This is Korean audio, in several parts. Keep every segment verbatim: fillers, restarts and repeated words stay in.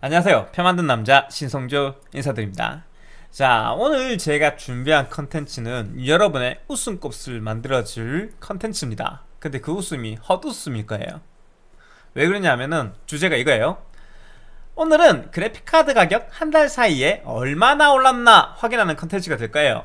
안녕하세요. 표 만든 남자 신성조 인사드립니다. 자, 오늘 제가 준비한 컨텐츠는 여러분의 웃음꽃을 만들어줄 컨텐츠입니다. 근데 그 웃음이 헛웃음일 거예요. 왜 그러냐면은 주제가 이거예요. 오늘은 그래픽카드 가격 한 달 사이에 얼마나 올랐나 확인하는 컨텐츠가 될 거예요.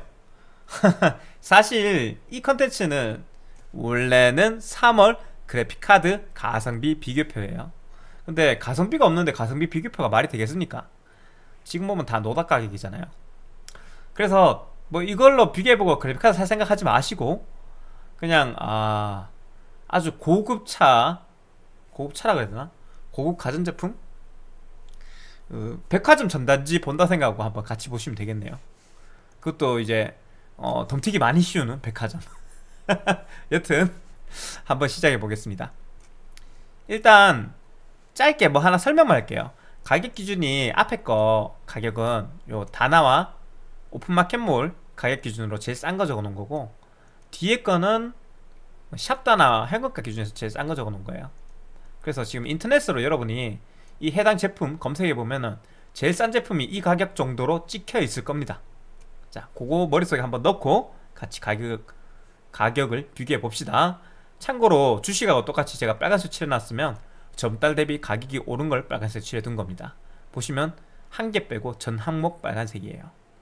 사실 이 컨텐츠는 원래는 삼월 그래픽카드 가성비 비교표예요. 근데 가성비가 없는데 가성비 비교표가 말이 되겠습니까? 지금 보면 다 노닥 가격이잖아요. 그래서 뭐 이걸로 비교해보고 그래픽카드 살 생각하지 마시고 그냥 아 아주 고급차 고급차라 그래야 되나? 고급 가전제품? 그 백화점 전단지 본다 생각하고 한번 같이 보시면 되겠네요. 그것도 이제 어, 덤튀기 많이 씌우는 백화점. 여튼 한번 시작해 보겠습니다. 일단 짧게 뭐 하나 설명만 할게요. 가격 기준이 앞에 거 가격은 요 다나와 오픈마켓몰 가격 기준으로 제일 싼 거 적어 놓은 거고, 뒤에 거는 샵다나 현금가 기준에서 제일 싼 거 적어 놓은 거예요. 그래서 지금 인터넷으로 여러분이 이 해당 제품 검색해 보면은 제일 싼 제품이 이 가격 정도로 찍혀 있을 겁니다. 자, 그거 머릿속에 한번 넣고 같이 가격, 가격을 비교해 봅시다. 참고로 주식하고 똑같이 제가 빨간색 칠해놨으면 전달 대비 가격이 오른 걸 빨간색 칠해둔 겁니다. 보시면 한 개 빼고 전 항목 빨간색이에요.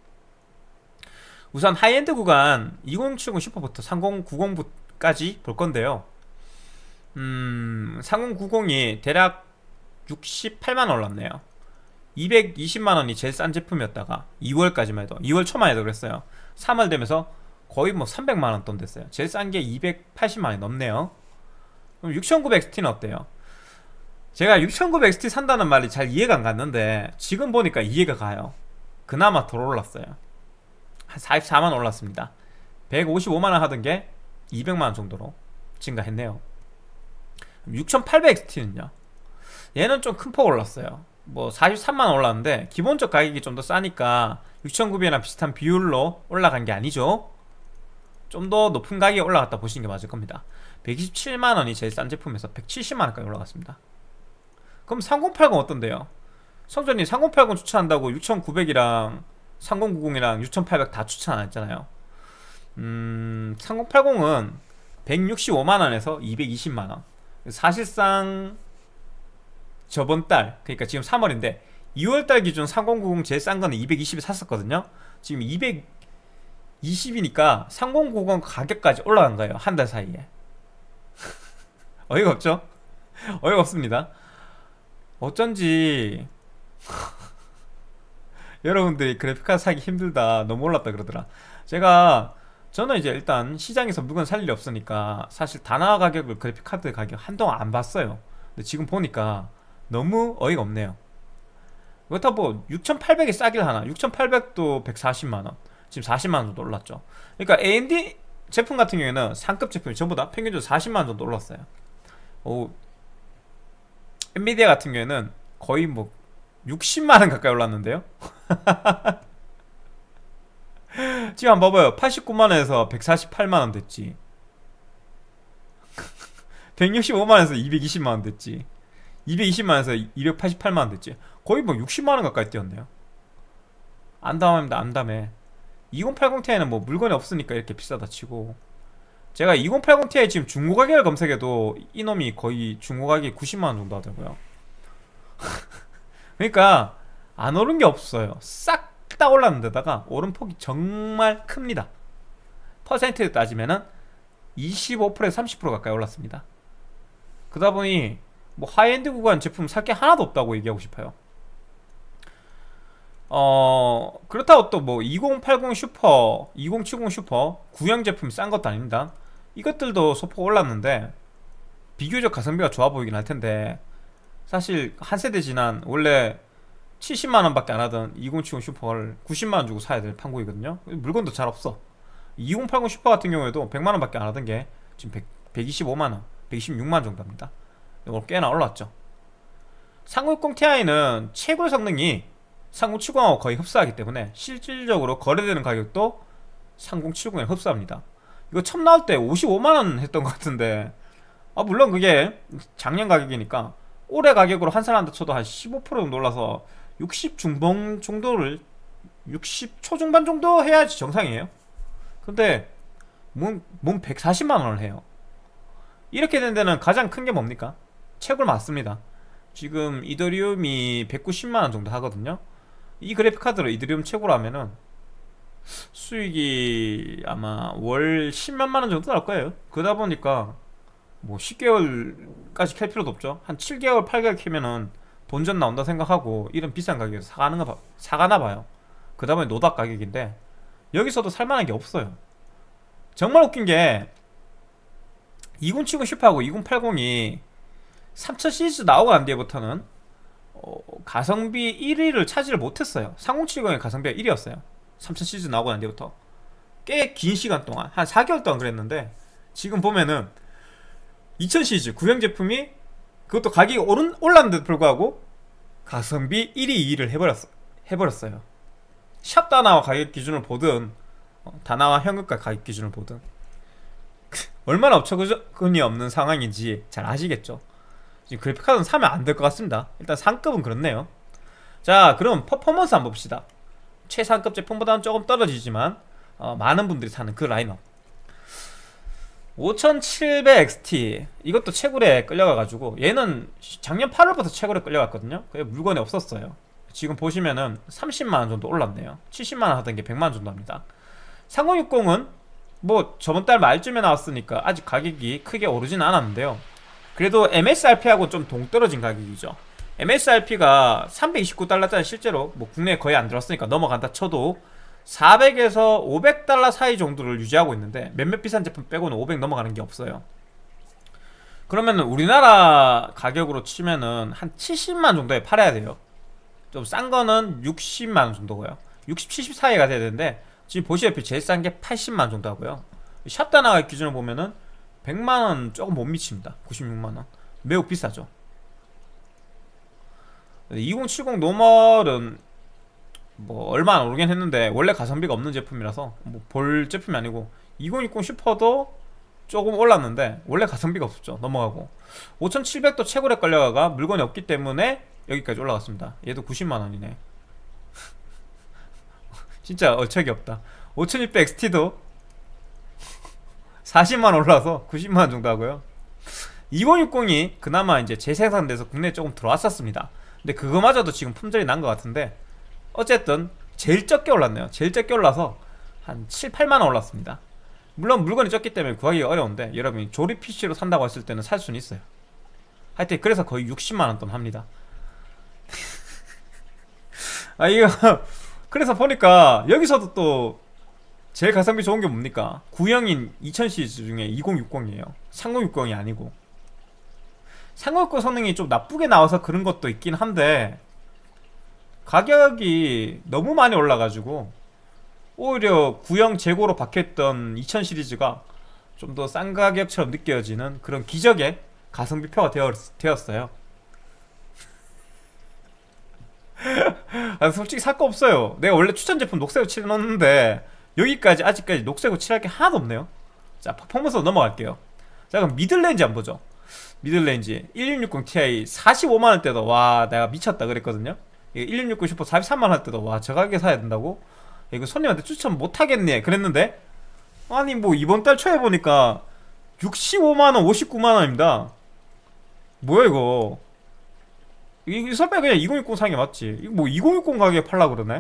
우선 하이엔드 구간 이공칠공 슈퍼부터 삼공구공까지 볼 건데요. 음, 삼공구공이 대략 육십팔만 원 올랐네요. 이백이십만 원이 제일 싼 제품이었다가 이월까지만 해도, 이월 초만 해도 그랬어요. 삼월 되면서 거의 뭐 삼백만 원 돈 됐어요. 제일 싼 게 이백팔십만 원이 넘네요. 그럼 육천구백 엑스티는 어때요? 제가 육천구백 엑스티 산다는 말이 잘 이해가 안 갔는데 지금 보니까 이해가 가요. 그나마 덜 올랐어요. 한 사십사만 원 올랐습니다. 백오십오만 원 하던 게 이백만 원 정도로 증가했네요. 육천팔백 엑스티는요? 얘는 좀 큰 폭 올랐어요. 뭐 사십삼만 원 올랐는데 기본적 가격이 좀 더 싸니까 육천구백이랑 비슷한 비율로 올라간 게 아니죠. 좀 더 높은 가격에 올라갔다 보시는 게 맞을 겁니다. 백이십칠만 원이 제일 싼 제품에서 백칠십만 원까지 올라갔습니다. 그럼 삼공팔공 어떤데요? 성전님 삼공팔공 추천한다고 육천구백이랑 삼공구공이랑 육천팔백 다 추천 안 했잖아요. 음, 삼공팔공은 백육십오만 원에서 이백이십만 원. 사실상 저번 달, 그러니까 지금 삼월인데 이월달 기준 삼공구공 제일 싼 거는 이백이십에 샀었거든요. 지금 이백이십이니까 삼공구공 가격까지 올라간 거예요. 한 달 사이에. 어이가 없죠? 어이가 없습니다. 어쩐지 여러분들이 그래픽카드 사기 힘들다, 너무 올랐다 그러더라. 제가 저는 이제 일단 시장에서 물건 살 일이 없으니까 사실 단화 가격을, 그래픽카드 가격 한동안 안 봤어요. 근데 지금 보니까 너무 어이가 없네요. 그렇다고 뭐 육천팔백이 싸길 하나? 육천팔백도 백사십만 원, 지금 사십만 원 정도 올랐죠. 그러니까 에이엠디 제품 같은 경우에는 상급 제품이 전부 다 평균적으로 사십만 원 정도 올랐어요. 오, 엔비디아 같은 경우에는 거의 뭐 육십만 원 가까이 올랐는데요. 지금 한번 봐봐요. 팔십구만 원에서 백사십팔만 원 됐지. 백육십오만 원에서 이백이십만 원 됐지. 이백이십만 원에서 이백팔십팔만 원 됐지. 거의 뭐 육십만 원 가까이 뛰었네요. 안담합니다. 안담해. 이공팔공 티아이는 뭐 물건이 없으니까 이렇게 비싸다 치고, 제가 이공팔공 티아이 지금 중고 가격을 검색해도 이놈이 거의 중고 가격이 구십만 원 정도 하더라고요. 그러니까 안 오른 게 없어요. 싹 다 올랐는데다가 오른 폭이 정말 큽니다. 퍼센트에 따지면은 이십오 퍼센트에서 삼십 퍼센트 가까이 올랐습니다. 그러다 보니 뭐 하이엔드 구간 제품 살 게 하나도 없다고 얘기하고 싶어요. 어, 그렇다고 또 뭐 이공팔공 슈퍼, 이공칠공 슈퍼 구형 제품이 싼 것도 아닙니다. 이것들도 소폭 올랐는데 비교적 가성비가 좋아 보이긴 할 텐데, 사실 한 세대 지난 원래 칠십만 원 밖에 안 하던 이공칠공 슈퍼를 구십만 원 주고 사야 될 판국이거든요. 물건도 잘 없어. 이공팔공 슈퍼 같은 경우에도 백만 원 밖에 안 하던 게 지금 백, 백이십오만 원, 백이십육만 원 정도 합니다. 이거 꽤나 올랐죠. 삼공육공 티아이는 채굴 성능이 삼공칠공하고 거의 흡사하기 때문에 실질적으로 거래되는 가격도 삼공칠공에 흡사합니다. 이거 처음 나올 때 오십오만 원 했던 것 같은데, 아 물론 그게 작년 가격이니까 올해 가격으로 환산한다 쳐도 한 십오 퍼센트 정도 올라서 육십 중반 정도를 육십 초중반 정도 해야지 정상이에요. 근데 몸, 몸 백사십만 원을 해요. 이렇게 된 데는 가장 큰 게 뭡니까? 채굴 맞습니다. 지금 이더리움이 백구십만 원 정도 하거든요. 이 그래픽카드로 이더리움 채굴하면은 수익이 아마 월 십몇만 원 정도 나올 거예요. 그러다 보니까 뭐 십 개월까지 캘 필요도 없죠. 한 칠 개월, 팔 개월 캐면은 본전 나온다 생각하고 이런 비싼 가격에서 사가는 거, 사가나 봐요. 그 다음에 노닥 가격인데 여기서도 살만한 게 없어요. 정말 웃긴 게 이천칠십 슈퍼하고 이천팔십이 삼천 시리즈 나오고 난 뒤부터는 어, 가성비 일 위를 차지를 못했어요. 삼천칠십의 가성비가 일 위였어요. 삼천 시리즈 나오고 난 뒤부터 꽤 긴 시간 동안 한 사 개월 동안 그랬는데 지금 보면은 이천 시리즈 구형 제품이 그것도 가격이 오른, 올랐는데도 불구하고 가성비 일 위, 이 위를 해버렸어, 해버렸어요. 샵 다나와 가격 기준을 보든 어, 다나와 현금가 가격 기준을 보든 얼마나 어처구니 없는 상황인지 잘 아시겠죠. 지금 그래픽카드는 사면 안 될 것 같습니다. 일단 상급은 그렇네요. 자, 그럼 퍼포먼스 한번 봅시다. 최상급 제품보다는 조금 떨어지지만 어, 많은 분들이 사는 그 라인업 오천칠백 엑스티 이것도 채굴에 끌려가가지고 얘는 작년 팔월부터 채굴에 끌려갔거든요. 그게 물건이 없었어요. 지금 보시면은 삼십만 원 정도 올랐네요. 칠십만 원 하던 게 백만 원 정도 합니다. 삼천육십은 뭐 저번달 말쯤에 나왔으니까 아직 가격이 크게 오르진 않았는데요. 그래도 엠에스알피하고 좀 동떨어진 가격이죠. 엠에스알피가 삼백이십구 달러짜리 실제로 뭐 국내에 거의 안 들어왔으니까 넘어간다 쳐도 사백에서 오백 달러 사이 정도를 유지하고 있는데 몇몇 비싼 제품 빼고는 오백 넘어가는 게 없어요. 그러면 우리나라 가격으로 치면은 한 칠십만 정도에 팔아야 돼요. 좀 싼 거는 육십만 원 정도고요. 육십, 칠십 사이가 돼야 되는데 지금 보시다시피 제일 싼 게 팔십만 원 정도 하고요. 샵다나 기준으로 보면은 백만 원 조금 못 미칩니다. 구십육만 원 매우 비싸죠. 이천칠십 노멀은 뭐 얼마 안 오르긴 했는데 원래 가성비가 없는 제품이라서 뭐 볼 제품이 아니고 이천육십 슈퍼도 조금 올랐는데 원래 가성비가 없었죠. 넘어가고 오천칠백도 채굴에 끌려가가 물건이 없기 때문에 여기까지 올라갔습니다. 얘도 구십만 원이네 진짜 어처기 없다. 오천육백 엑스티도 사십만 원 올라서 구십만 원 정도 하고요. 이천육십이 그나마 이제 재생산돼서 국내에 조금 들어왔었습니다. 근데 그거마저도 지금 품절이 난 것 같은데 어쨌든 제일 적게 올랐네요. 제일 적게 올라서 한 칠, 팔만 원 올랐습니다. 물론 물건이 적기 때문에 구하기가 어려운데 여러분이 조립 피씨로 산다고 했을 때는 살 수는 있어요. 하여튼 그래서 거의 육십만 원 돈 합니다. 아 이거 그래서 보니까 여기서도 또 제일 가성비 좋은 게 뭡니까? 구형인 이천 시리즈 중에 이천육십이에요 삼천육십이 아니고. 삼천육십 성능이 좀 나쁘게 나와서 그런 것도 있긴 한데 가격이 너무 많이 올라가지고 오히려 구형 재고로 박혀있던 이천 시리즈가 좀 더 싼 가격처럼 느껴지는 그런 기적의 가성비표가 되었, 되었어요. 아, 솔직히 살 거 없어요. 내가 원래 추천 제품 녹색으로 칠해놨는데 여기까지 아직까지 녹색으로 칠할 게 하나도 없네요. 자, 퍼포먼스로 넘어갈게요. 자, 그럼 미들레인지 한번 보죠. 미들레인지 일육육공 티아이 사십오만 원대도 와 내가 미쳤다 그랬거든요. 일육육공 슈퍼 사십삼만 원 할 때도 와 저 가격에 사야 된다고? 이거 손님한테 추천 못하겠네 그랬는데 아니 뭐 이번 달 초에 보니까 육십오만 원, 오십구만 원입니다. 뭐야 이거? 이거 설마 그냥 이천육십 사는 게 맞지? 이거 뭐 이천육십 가격에 팔라 그러네?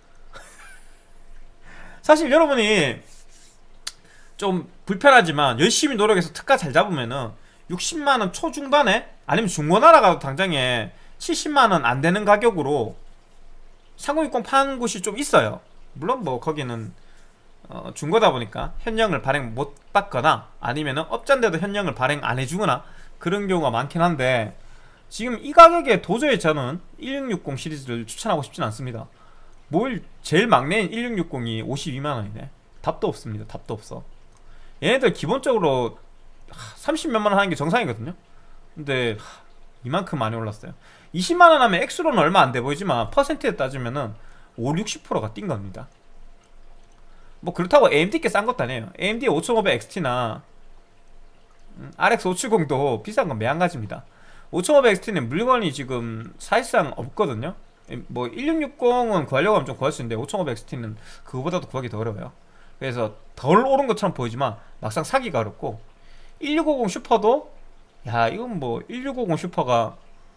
사실 여러분이 좀 불편하지만 열심히 노력해서 특가 잘 잡으면은 육십만 원 초중반에 아니면 중고나라 가도 당장에 칠십만 원 안 되는 가격으로 삼천육십 파는 곳이 좀 있어요. 물론 뭐 거기는 어 중고다 보니까 현령을 발행 못 받거나 아니면은 업자인데도 현령을 발행 안 해주거나 그런 경우가 많긴 한데 지금 이 가격에 도저히 저는 일육육공 시리즈를 추천하고 싶진 않습니다. 뭘 제일 막내인 일육육공이 오십이만 원이네. 답도 없습니다. 답도 없어. 얘네들 기본적으로 삼십몇만 원 하는 게 정상이거든요. 근데 이만큼 많이 올랐어요. 이십만 원 하면 액수로는 얼마 안 돼 보이지만 퍼센트에 따지면은 오십, 육십 퍼센트가 뛴 겁니다. 뭐 그렇다고 에이엠디께 싼 것도 아니에요. 에이엠디 오천오백 엑스티나 음, 알엑스 오백칠십도 비싼 건 매한가지입니다. 오천오백 엑스티는 물건이 지금 사실상 없거든요. 뭐 일육육공은 구하려고 하면 좀 구할 수 있는데 오천오백 엑스티는 그거보다도 구하기 더 어려워요. 그래서 덜 오른 것처럼 보이지만 막상 사기가 어렵고, 일육오공 슈퍼도 야 이건 뭐 일육오공 슈퍼가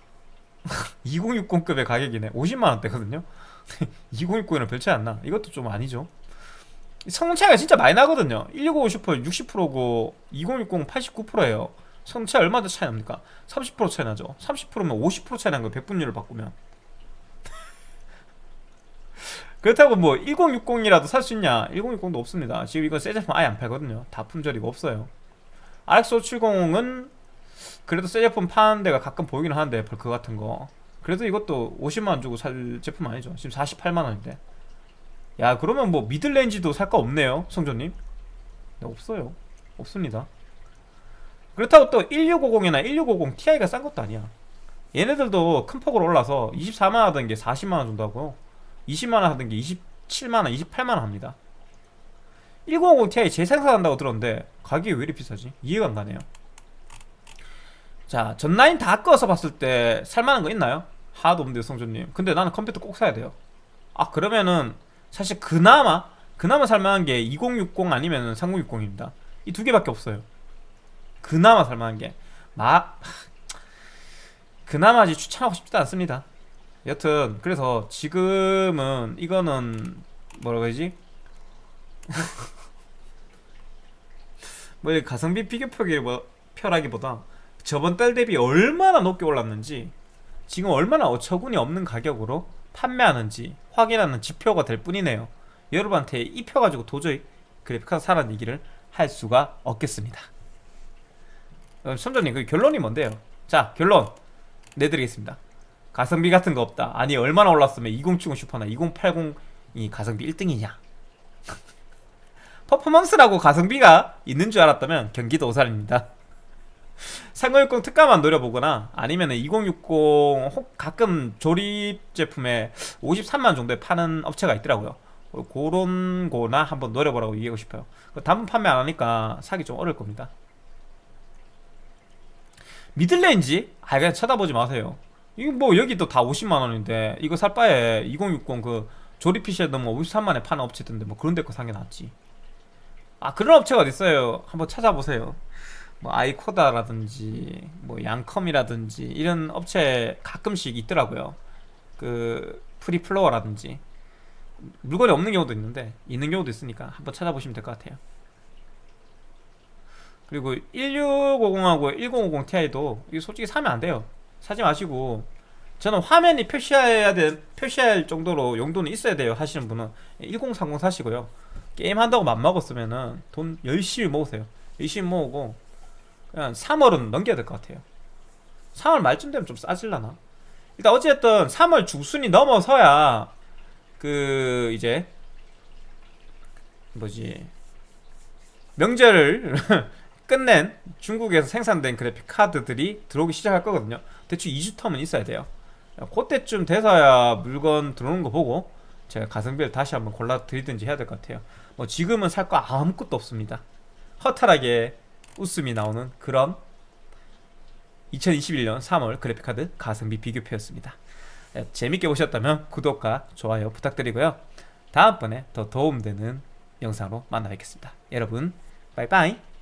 이공육공급의 가격이네. 오십만 원대거든요 이공육공이랑 별 차이 안나. 이것도 좀 아니죠. 성능 차이가 진짜 많이 나거든요. 일육오공 슈퍼 육십 퍼센트고 이공육공 팔십구 퍼센트예요 성능 차이 얼마나 차이 납니까? 삼십 퍼센트 차이 나죠. 삼십 퍼센트면 오십 퍼센트 차이 난 거예요, 백분율을 바꾸면. 그렇다고 뭐 일공육공이라도 살 수 있냐? 일공육공도 없습니다. 지금 이건 새 제품 아예 안 팔거든요. 다 품절이고 없어요. 알엑스 오백칠십은 그래도 새 제품 파는 데가 가끔 보이긴 하는데, 벌크 같은 거. 그래도 이것도 오십만 원 주고 살 제품 아니죠. 지금 사십팔만 원인데. 야, 그러면 뭐 미들레인지도 살 거 없네요, 성조님. 네, 없어요. 없습니다. 그렇다고 또 일육오공이나 일육오공 티아이가 싼 것도 아니야. 얘네들도 큰 폭으로 올라서 이십사만 원 하던 게 사십만 원 정도 하고요, 이십만 원 하던 게 이십칠만 원, 이십팔만 원 합니다. 일공오공 티아이 재생산한다고 들었는데 가격이 왜 이렇게 비싸지? 이해가 안 가네요. 자, 전 라인 다 꺼서 봤을 때 살만한 거 있나요? 하나도 없는데요, 성조님. 근데 나는 컴퓨터 꼭 사야 돼요. 아, 그러면은 사실 그나마 그나마 살만한 게 이공육공 아니면 삼공육공입니다 이 두 개밖에 없어요. 그나마 살만한 게 막 그나마 아직 추천하고 싶지도 않습니다. 여튼 그래서 지금은 이거는 뭐라고 해야지? 뭐 가성비 비교표기 뭐 표라기보다 저번 달 대비 얼마나 높게 올랐는지, 지금 얼마나 어처구니 없는 가격으로 판매하는지 확인하는 지표가 될 뿐이네요. 여러분한테 이 표 가지고 도저히 그래픽카드 사라는 얘기를 할 수가 없겠습니다. 선조님, 그 결론이 뭔데요? 자, 결론 내드리겠습니다. 가성비 같은 거 없다. 아니, 얼마나 올랐으면 이공칠공 슈퍼나 이공팔공이 가성비 일 등이냐? 퍼포먼스라고 가성비가 있는 줄 알았다면 경기도 오산입니다. 삼공육공 특가만 노려보거나 아니면 이공육공 혹 가끔 조립 제품에 오십삼만 원 정도에 파는 업체가 있더라고요. 그런 거나 한번 노려보라고 얘기하고 싶어요. 단품 판매 안 하니까 사기 좀 어려울 겁니다. 미들레인지? 아, 그냥 쳐다보지 마세요. 이거 뭐 여기 또 다 오십만 원인데 이거 살 바에 이공육공 그 조립 피시에 넣으면 오십삼만 원에 파는 업체 있던데 뭐 그런 데 거 산 게 낫지. 아, 그런 업체가 어딨어요. 한번 찾아보세요. 뭐 아이코다라든지 뭐 양컴이라든지 이런 업체 가끔씩 있더라고요. 그 프리플로어라든지. 물건이 없는 경우도 있는데 있는 경우도 있으니까 한번 찾아보시면 될 것 같아요. 그리고 일육오공하고 일공오공 티아이도 이거 솔직히 사면 안 돼요. 사지 마시고, 저는 화면이 표시해야 돼, 표시할 정도로 용도는 있어야 돼요 하시는 분은 일공삼공 사시고요. 게임 한다고 맘먹었으면은 돈 열심히 모으세요. 열심히 모으고 그냥 삼월은 넘겨야 될 것 같아요. 삼월 말쯤 되면 좀 싸질라나? 일단 어쨌든 삼월 중순이 넘어서야 그 이제 뭐지 명절을 끝낸 중국에서 생산된 그래픽 카드들이 들어오기 시작할 거거든요. 대충 이 주 텀은 있어야 돼요. 그때쯤 돼서야 물건 들어오는 거 보고 제가 가성비를 다시 한번 골라 드리든지 해야 될 것 같아요. 뭐 지금은 살 거 아무것도 없습니다. 허탈하게 웃음이 나오는 그런 이천이십일 년 삼월 그래픽카드 가성비 비교표였습니다. 재밌게 보셨다면 구독과 좋아요 부탁드리고요. 다음번에 더 도움되는 영상으로 만나 뵙겠습니다. 여러분 빠이빠이.